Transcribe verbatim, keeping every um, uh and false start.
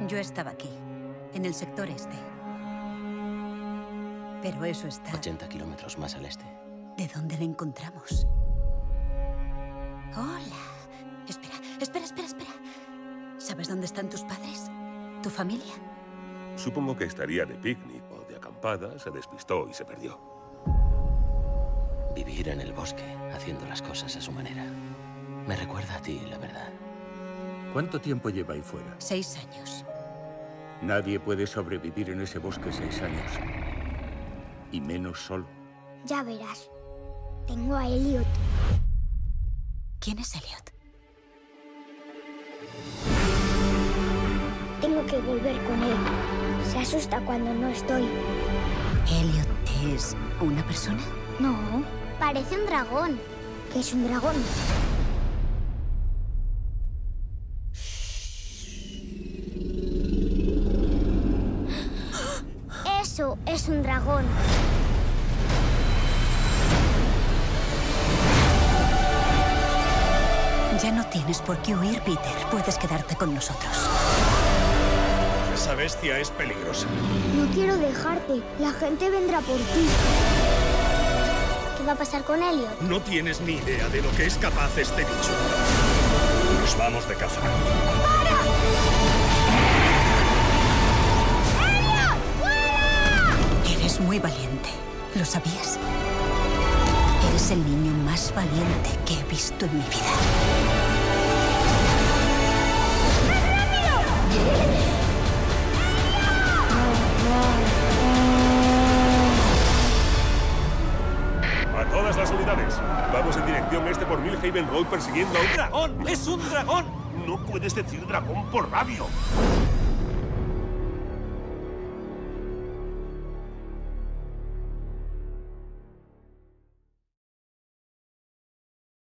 Yo estaba aquí, en el sector este. Pero eso está... ochenta kilómetros más al este. ¿De dónde le encontramos? Hola. Espera, espera, espera, espera. ¿Sabes dónde están tus padres? ¿Tu familia? Supongo que estaría de picnic o de acampada, se despistó y se perdió. Vivir en el bosque, haciendo las cosas a su manera. Me recuerda a ti, la verdad. ¿Cuánto tiempo lleva ahí fuera? Seis años. Nadie puede sobrevivir en ese bosque seis años. Y menos solo. Ya verás. Tengo a Elliot. ¿Quién es Elliot? Tengo que volver con él. Se asusta cuando no estoy. ¿Elliot es una persona? No, parece un dragón. ¿Qué es un dragón? Eso es un dragón. Ya no tienes por qué huir, Peter. Puedes quedarte con nosotros. Esa bestia es peligrosa. No quiero dejarte. La gente vendrá por ti. ¿Qué va a pasar con Elliot? No tienes ni idea de lo que es capaz este bicho. Nos vamos de caza. ¡Para! ¡Elliot! ¡Fuera! Eres muy valiente. ¿Lo sabías? Eres el niño más valiente que he visto en mi vida. ¡A todas las unidades! Vamos en dirección este por Millhaven Road persiguiendo a un dragón. ¡Es un dragón! No puedes decir dragón por radio.